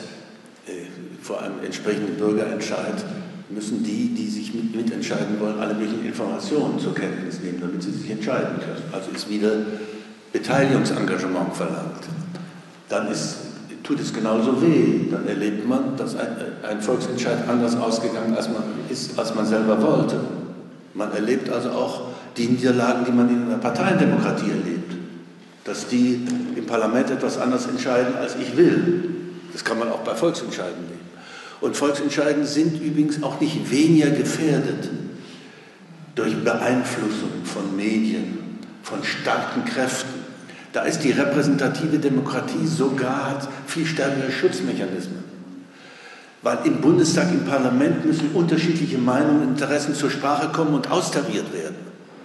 vor einem entsprechenden Bürgerentscheid müssen die sich mitentscheiden wollen, alle möglichen Informationen zur Kenntnis nehmen, damit sie sich entscheiden können. Also ist wieder Beteiligungsengagement verlangt. Dann tut es genauso weh. Dann erlebt man, dass ein Volksentscheid anders ausgegangen ist, als man selber wollte. Man erlebt also auch die Niederlagen, die man in einer Parteiendemokratie erlebt. Dass die im Parlament etwas anders entscheiden, als ich will. Das kann man auch bei Volksentscheiden nehmen. Und Volksentscheiden sind übrigens auch nicht weniger gefährdet durch Beeinflussung von Medien, von starken Kräften. Da ist die repräsentative Demokratie hat viel stärkere Schutzmechanismen. Weil im Bundestag, im Parlament müssen unterschiedliche Meinungen und Interessen zur Sprache kommen und austariert werden.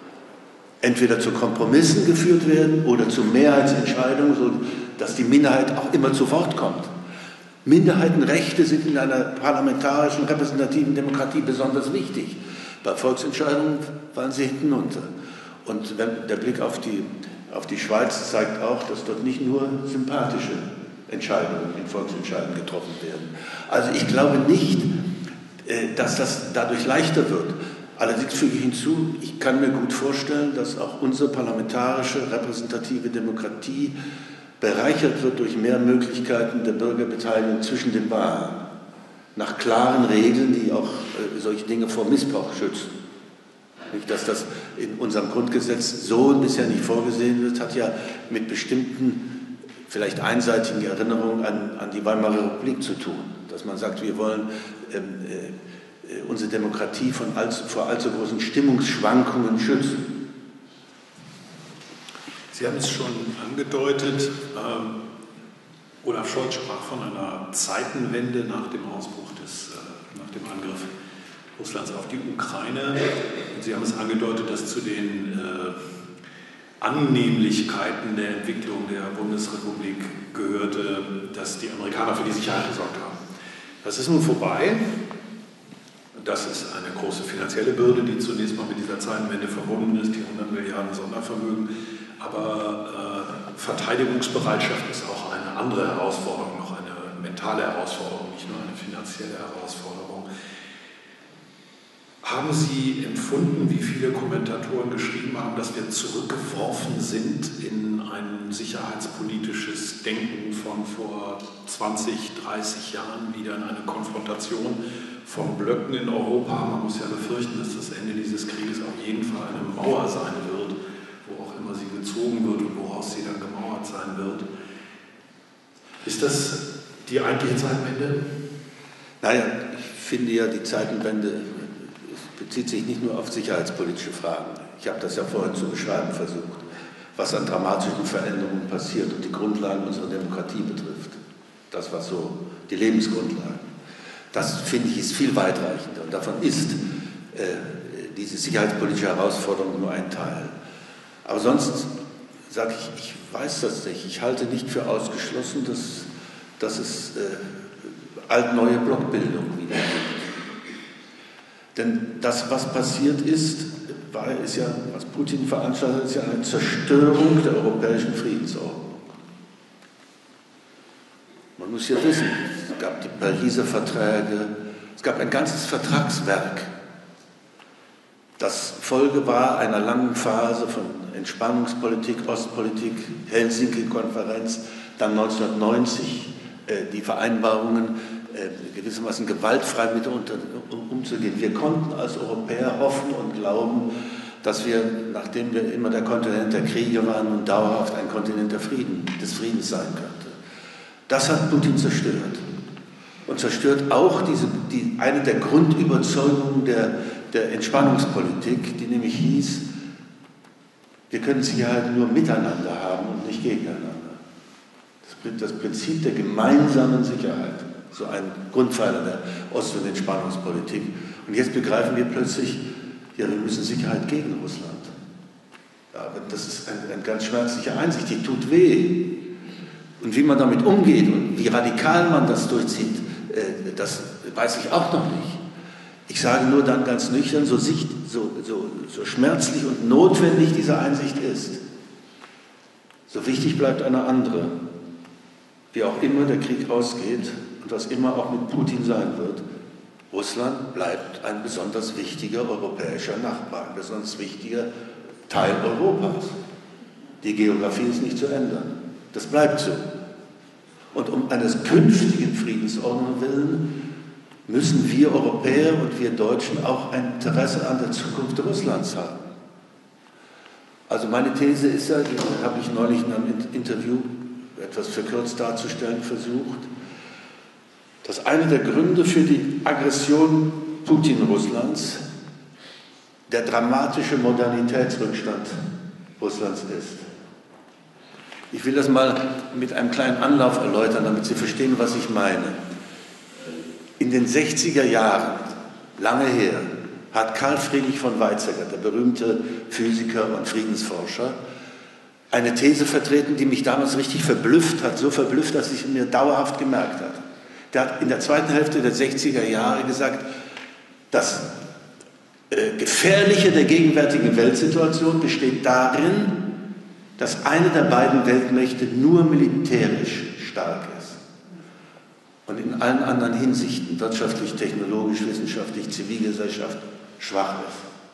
Entweder zu Kompromissen geführt werden oder zu Mehrheitsentscheidungen, sodass die Minderheit auch immer zu Wort kommt. Minderheitenrechte sind in einer parlamentarischen, repräsentativen Demokratie besonders wichtig. Bei Volksentscheidungen fallen sie hinten unter. Und der Blick auf die Schweiz zeigt auch, dass dort nicht nur sympathische Entscheidungen in Volksentscheiden getroffen werden. Also ich glaube nicht, dass das dadurch leichter wird. Allerdings füge ich hinzu, ich kann mir gut vorstellen, dass auch unsere parlamentarische repräsentative Demokratie bereichert wird durch mehr Möglichkeiten der Bürgerbeteiligung zwischen den Wahlen. Nach klaren Regeln, die auch solche Dinge vor Missbrauch schützen. Nicht, dass das in unserem Grundgesetz so bisher nicht vorgesehen wird, hat ja mit bestimmten, vielleicht einseitigen Erinnerungen an die Weimarer Republik zu tun. Dass man sagt, wir wollen unsere Demokratie vor allzu großen Stimmungsschwankungen schützen. Sie haben es schon angedeutet, Olaf Scholz sprach von einer Zeitenwende nach dem Ausbruch nach dem Angriff Russlands auf die Ukraine. Und Sie haben es angedeutet, dass zu den Annehmlichkeiten der Entwicklung der Bundesrepublik gehörte, dass die Amerikaner für die Sicherheit gesorgt haben. Das ist nun vorbei. Das ist eine große finanzielle Bürde, die zunächst mal mit dieser Zeitenwende verbunden ist, die 100 Milliarden Sondervermögen. Aber Verteidigungsbereitschaft ist auch eine andere Herausforderung, noch eine mentale Herausforderung, nicht nur eine finanzielle Herausforderung. Haben Sie empfunden, wie viele Kommentatoren geschrieben haben, dass wir zurückgeworfen sind in ein sicherheitspolitisches Denken von vor 20, 30 Jahren, wieder in eine Konfrontation von Blöcken in Europa? Man muss ja befürchten, dass das Ende dieses Krieges auf jeden Fall eine Mauer sein wird, wo auch immer sie gezogen wird und woraus sie dann gemauert sein wird. Ist das die eigentliche Zeitenwende? Naja, ich finde ja, die Zeitenwende bezieht sich nicht nur auf sicherheitspolitische Fragen. Ich habe das ja vorhin zu beschreiben versucht, was an dramatischen Veränderungen passiert und die Grundlagen unserer Demokratie betrifft. Das war so die Lebensgrundlagen. Das, finde ich, ist viel weitreichender. Und davon ist diese sicherheitspolitische Herausforderung nur ein Teil. Aber sonst sage ich, ich weiß das nicht. Ich halte nicht für ausgeschlossen, dass es altneue Blockbildung wieder gibt. Denn das, was passiert ist ja, was Putin veranstaltet, ist ja eine Zerstörung der europäischen Friedensordnung. Man muss ja wissen, es gab die Pariser Verträge, es gab ein ganzes Vertragswerk, das Folge war einer langen Phase von Entspannungspolitik, Ostpolitik, Helsinki-Konferenz, dann 1990 die Vereinbarungen, gewissermaßen gewaltfrei mit umzugehen. Wir konnten als Europäer hoffen und glauben, dass wir, nachdem wir immer der Kontinent der Kriege waren, nun dauerhaft ein Kontinent des Friedens sein könnte. Das hat Putin zerstört. Und zerstört auch eine der Grundüberzeugungen der Entspannungspolitik, die nämlich hieß, wir können Sicherheit nur miteinander haben und nicht gegeneinander. das Prinzip der gemeinsamen Sicherheit, so ein Grundpfeiler der Ost- und Entspannungspolitik. Und jetzt begreifen wir plötzlich, ja, wir müssen Sicherheit gegen Russland. Ja, aber das ist eine ganz schmerzliche Einsicht, die tut weh. Und wie man damit umgeht und wie radikal man das durchzieht, das weiß ich auch noch nicht. Ich sage nur dann ganz nüchtern, so schmerzlich und notwendig diese Einsicht ist, so wichtig bleibt eine andere. Wie auch immer der Krieg ausgeht und was immer auch mit Putin sein wird, Russland bleibt ein besonders wichtiger europäischer Nachbar, ein besonders wichtiger Teil Europas. Die Geografie ist nicht zu ändern. Das bleibt so. Und um eines künftigen Friedensordnung willen müssen wir Europäer und wir Deutschen auch ein Interesse an der Zukunft Russlands haben. Also meine These ist ja, die habe ich neulich in einem Interview etwas verkürzt darzustellen versucht, dass einer der Gründe für die Aggression Putin-Russlands der dramatische Modernitätsrückstand Russlands ist. Ich will das mal mit einem kleinen Anlauf erläutern, damit Sie verstehen, was ich meine. In den 60er Jahren, lange her, hat Karl Friedrich von Weizsäcker, der berühmte Physiker und Friedensforscher, eine These vertreten, die mich damals richtig verblüfft hat, so verblüfft, dass ich mir dauerhaft gemerkt habe. Der hat in der zweiten Hälfte der 60er Jahre gesagt, das Gefährliche der gegenwärtigen Weltsituation besteht darin, dass eine der beiden Weltmächte nur militärisch stark ist und in allen anderen Hinsichten, wirtschaftlich, technologisch, wissenschaftlich, Zivilgesellschaft, schwach ist.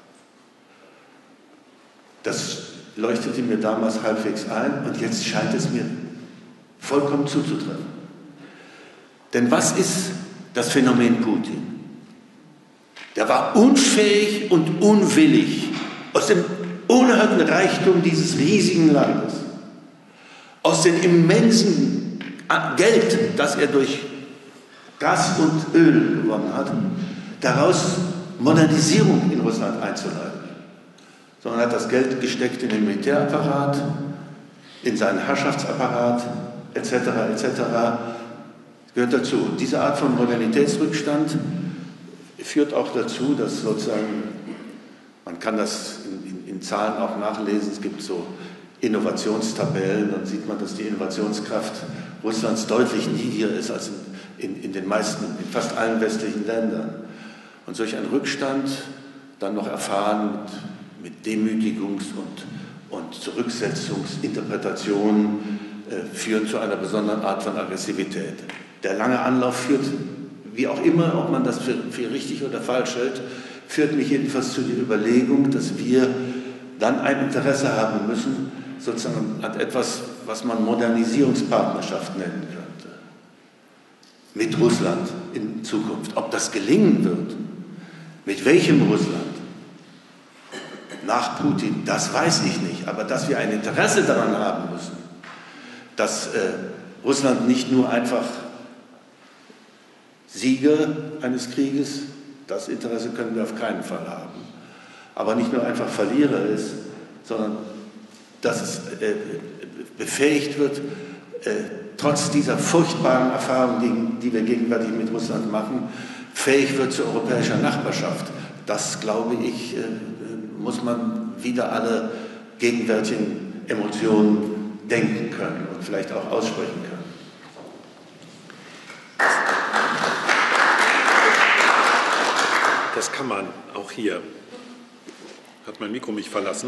Das leuchtete mir damals halbwegs ein und jetzt scheint es mir vollkommen zuzutreffen. Denn was ist das Phänomen Putin? Der war unfähig und unwillig, aus dem unerhörten Reichtum dieses riesigen Landes, aus dem immensen Geld, das er durch Gas und Öl gewonnen hat, daraus Modernisierung in Russland einzuleiten. Sondern hat das Geld gesteckt in den Militärapparat, in seinen Herrschaftsapparat, etc., etc. Das gehört dazu. Diese Art von Modernitätsrückstand führt auch dazu, dass sozusagen, man kann das in Zahlen auch nachlesen, es gibt so Innovationstabellen, dann sieht man, dass die Innovationskraft Russlands deutlich niedriger ist als in den meisten, in fast allen westlichen Ländern. Und solch ein Rückstand, dann noch erfahren mit Demütigungs- und Zurücksetzungsinterpretationen, führt zu einer besonderen Art von Aggressivität. Der lange Anlauf führt, wie auch immer, ob man das für richtig oder falsch hält, führt mich jedenfalls zu der Überlegung, dass wir dann ein Interesse haben müssen, sozusagen an etwas, was man Modernisierungspartnerschaft nennen könnte, mit Russland in Zukunft. Ob das gelingen wird, mit welchem Russland nach Putin, das weiß ich nicht, aber dass wir ein Interesse daran haben müssen, dass Russland nicht nur einfach Sieger eines Krieges, das Interesse können wir auf keinen Fall haben, aber nicht nur einfach Verlierer ist, sondern dass es befähigt wird, trotz dieser furchtbaren Erfahrungen, die wir gegenwärtig mit Russland machen, fähig wird zu europäischer Nachbarschaft. Das, glaube ich, muss man wieder alle gegenwärtigen Emotionen denken können und vielleicht auch aussprechen können. Das kann man auch hier. Hat mein Mikro mich verlassen?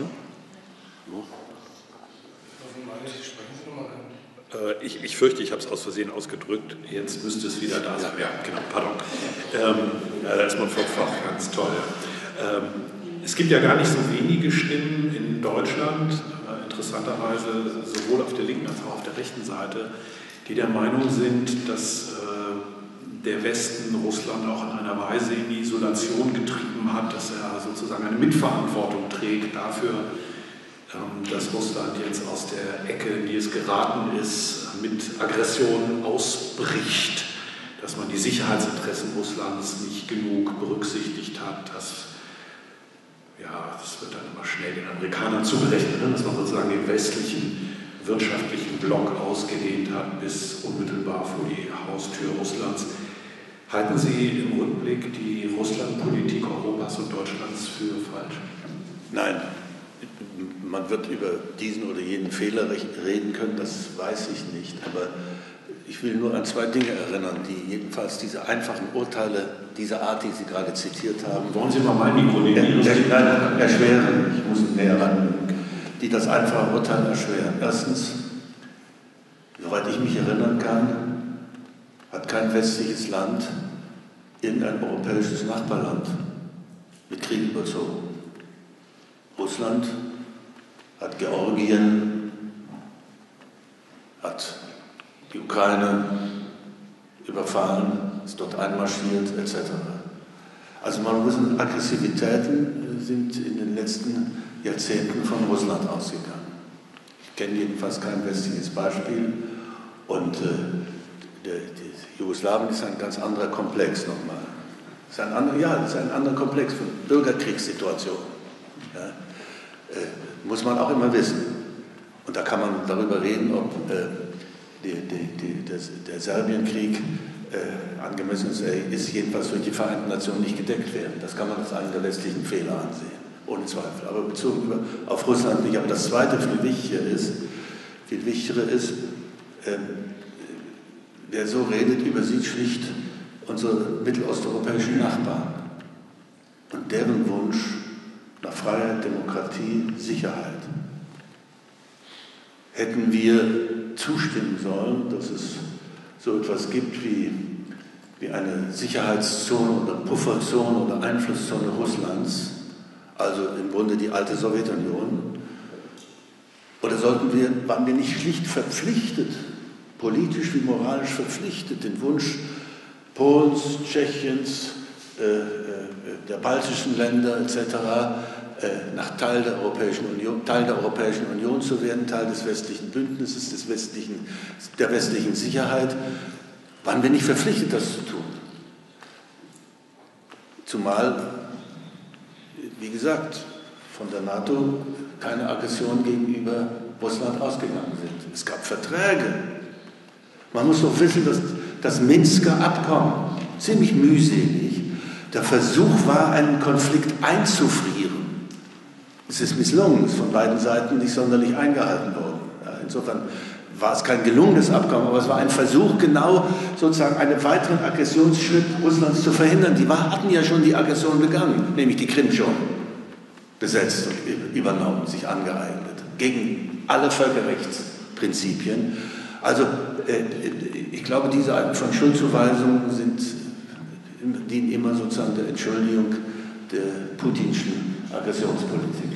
Ich fürchte, ich habe es aus Versehen ausgedrückt. Jetzt müsste es wieder da sein. Ja, genau, pardon. Da ist man vom ganz toll. Es gibt ja gar nicht so wenige Stimmen in Deutschland, interessanterweise sowohl auf der linken als auch auf der rechten Seite, die der Meinung sind, dass der Westen Russland auch in einer Weise in die Isolation getrieben hat, dass er sozusagen eine Mitverantwortung trägt dafür, dass Russland jetzt aus der Ecke, in die es geraten ist, mit Aggression ausbricht, dass man die Sicherheitsinteressen Russlands nicht genug berücksichtigt hat, das wird dann immer schnell den Amerikanern zugerechnet, dass man sozusagen den westlichen wirtschaftlichen Block ausgedehnt hat bis unmittelbar vor die Haustür Russlands. Halten Sie im Rückblick die Russlandpolitik Europas und Deutschlands für falsch? Nein, man wird über diesen oder jenen Fehler reden können, das weiß ich nicht. Aber ich will nur an zwei Dinge erinnern, die jedenfalls diese einfachen Urteile dieser Art, die Sie gerade zitiert haben, wollen Sie mal mein Mikro nehmen? Erschweren, ich muss näher ran, die das einfache Urteil erschweren. Erstens, soweit ich mich erinnern kann, hat kein westliches Land irgendein europäisches Nachbarland mit Krieg überzogen. Russland hat Georgien, hat die Ukraine überfallen, ist dort einmarschiert, etc. Also man muss sagen, Aggressivitäten sind in den letzten Jahrzehnten von Russland ausgegangen. Ich kenne jedenfalls kein westliches Beispiel und Jugoslawien ist ein ganz anderer Komplex nochmal. Es ist ein anderer Komplex von Bürgerkriegssituationen. Ja. Muss man auch immer wissen. Und da kann man darüber reden, ob der Serbienkrieg angemessen ist, jedenfalls durch die Vereinten Nationen nicht gedeckt werden. Das kann man als einen der westlichen Fehler ansehen, ohne Zweifel. Aber bezogen auf Russland nicht. Aber das Zweite, viel wichtigere ist, wer so redet, übersieht schlicht unsere mittelosteuropäischen Nachbarn und deren Wunsch nach Freiheit, Demokratie, Sicherheit. Hätten wir zustimmen sollen, dass es so etwas gibt wie eine Sicherheitszone oder Pufferzone oder Einflusszone Russlands, also im Grunde die alte Sowjetunion, oder waren wir nicht schlicht verpflichtet, politisch wie moralisch verpflichtet, den Wunsch Polens, Tschechiens, der baltischen Länder etc. Nach Teil der Europäischen Union zu werden, Teil des westlichen Bündnisses, der westlichen Sicherheit, waren wir nicht verpflichtet, das zu tun. Zumal, wie gesagt, von der NATO keine Aggression gegenüber Russland ausgegangen sind. Es gab Verträge. Man muss doch wissen, dass das Minsker Abkommen ziemlich mühselig der Versuch war, einen Konflikt einzufrieren. Es ist misslungen, es ist von beiden Seiten nicht sonderlich eingehalten worden. Ja, insofern war es kein gelungenes Abkommen, aber es war ein Versuch, genau sozusagen einen weiteren Aggressionsschritt Russlands zu verhindern. Die hatten ja schon die Aggression begangen, nämlich die Krim schon besetzt und übernommen, sich angeeignet, gegen alle Völkerrechtsprinzipien. Also ich glaube, diese Arten von Schuldzuweisungen dienen immer sozusagen der Entschuldigung der putinschen Aggressionspolitik.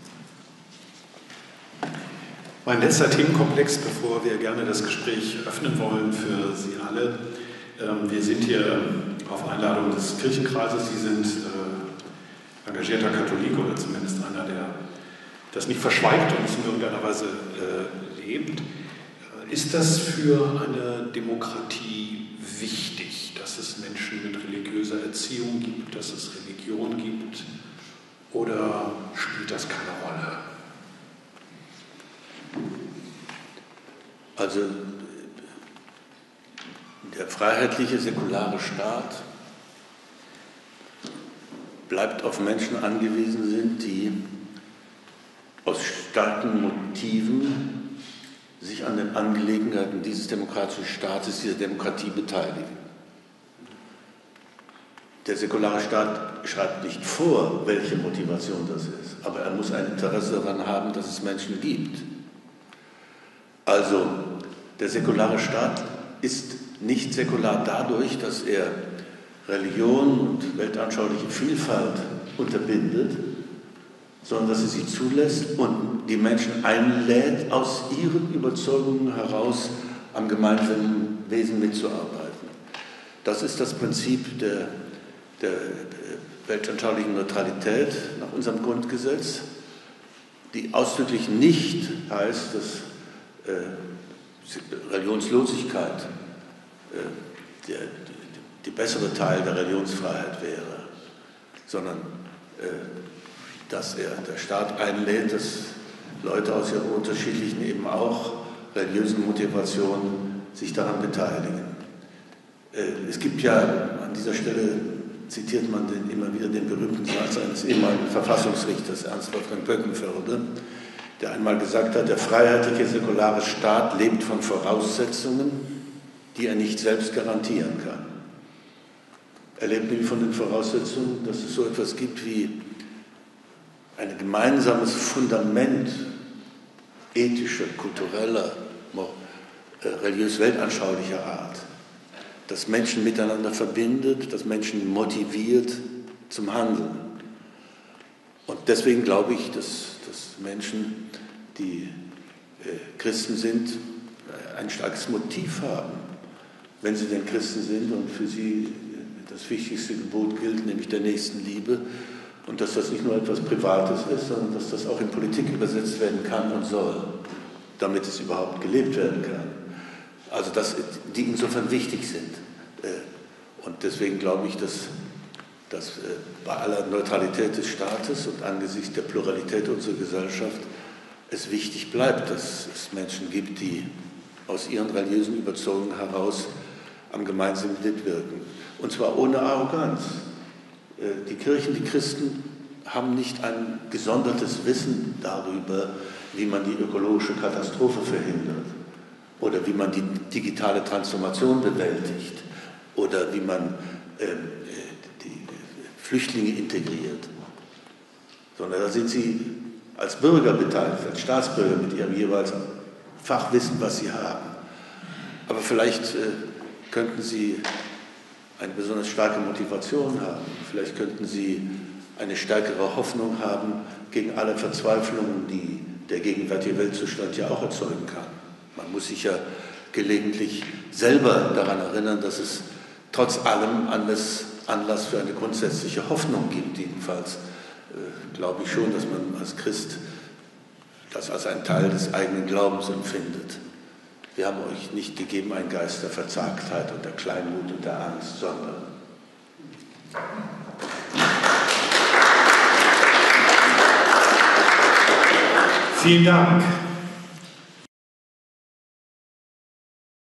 Mein letzter Themenkomplex, bevor wir gerne das Gespräch öffnen wollen für Sie alle. Wir sind hier auf Einladung des Kirchenkreises. Sie sind engagierter Katholik oder zumindest einer, der das nicht verschweigt und es in irgendeiner Weise lebt. Ist das für eine Demokratie wichtig, dass es Menschen mit religiöser Erziehung gibt, dass es Religion gibt, oder spielt das keine Rolle? Also der freiheitliche, säkulare Staat bleibt auf Menschen angewiesen sind, die aus starken Motiven sich an den Angelegenheiten dieses demokratischen Staates, dieser Demokratie beteiligen. Der säkulare Staat schreibt nicht vor, welche Motivation das ist, aber er muss ein Interesse daran haben, dass es Menschen gibt. Also der säkulare Staat ist nicht säkular dadurch, dass er Religion und weltanschauliche Vielfalt unterbindet, sondern dass er sie zulässt und die Menschen einlädt, aus ihren Überzeugungen heraus am gemeinsamen Wesen mitzuarbeiten. Das ist das Prinzip der weltanschaulichen Neutralität nach unserem Grundgesetz, die ausdrücklich nicht heißt, dass Religionslosigkeit die bessere Teil der Religionsfreiheit wäre, sondern dass der Staat einlädt, dass Leute aus ihren unterschiedlichen eben auch religiösen Motivation sich daran beteiligen. Es gibt ja, an dieser Stelle zitiert man immer wieder den berühmten Satz eines ehemaligen Verfassungsrichters, Ernst Wolfgang Böckenförde, der einmal gesagt hat, der freiheitliche säkulare Staat lebt von Voraussetzungen, die er nicht selbst garantieren kann. Er lebt nämlich von den Voraussetzungen, dass es so etwas gibt wie ein gemeinsames Fundament ethischer, kultureller, religiös-weltanschaulicher Art, das Menschen miteinander verbindet, das Menschen motiviert zum Handeln. Und deswegen glaube ich, dass Menschen, die Christen sind, ein starkes Motiv haben, wenn sie denn Christen sind und für sie das wichtigste Gebot gilt, nämlich der Nächstenliebe, und dass das nicht nur etwas Privates ist, sondern dass das auch in Politik übersetzt werden kann und soll, damit es überhaupt gelebt werden kann. Also dass die insofern wichtig sind. Und deswegen glaube ich, dass bei aller Neutralität des Staates und angesichts der Pluralität unserer Gesellschaft es wichtig bleibt, dass es Menschen gibt, die aus ihren religiösen Überzeugungen heraus am gemeinsamen mitwirken. Und zwar ohne Arroganz. Die Kirchen, die Christen haben nicht ein gesondertes Wissen darüber, wie man die ökologische Katastrophe verhindert oder wie man die digitale Transformation bewältigt oder wie man die Flüchtlinge integriert, sondern da sind sie als Bürger beteiligt, als Staatsbürger mit ihrem jeweils Fachwissen, was sie haben. Aber vielleicht könnten sie eine besonders starke Motivation haben. Vielleicht könnten sie eine stärkere Hoffnung haben gegen alle Verzweiflungen, die der gegenwärtige Weltzustand ja auch erzeugen kann. Man muss sich ja gelegentlich selber daran erinnern, dass es trotz allem Anlass für eine grundsätzliche Hoffnung gibt. Jedenfalls glaube ich schon, dass man als Christ das als einen Teil des eigenen Glaubens empfindet. Wir haben euch nicht gegeben einen Geist der Verzagtheit und der Kleinmut und der Angst, sondern vielen Dank.